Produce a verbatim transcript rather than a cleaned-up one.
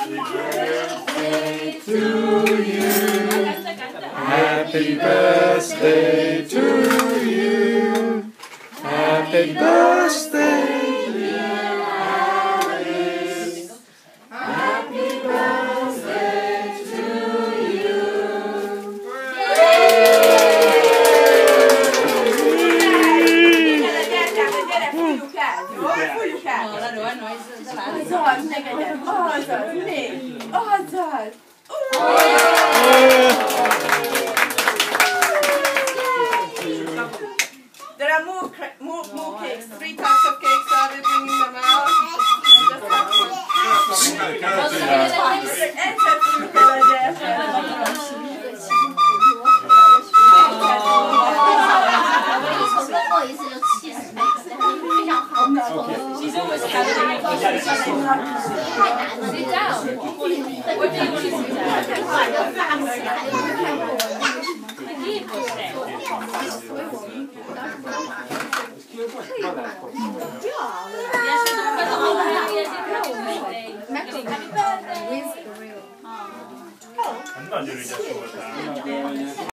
birthday to you. Happy birthday to you. Happy birthday, dear Alice. Happy birthday to you. There are more, more, more cakes, three types of cakes, so I'll be bringing them out. She's always having a sit down. What do you want to sit down?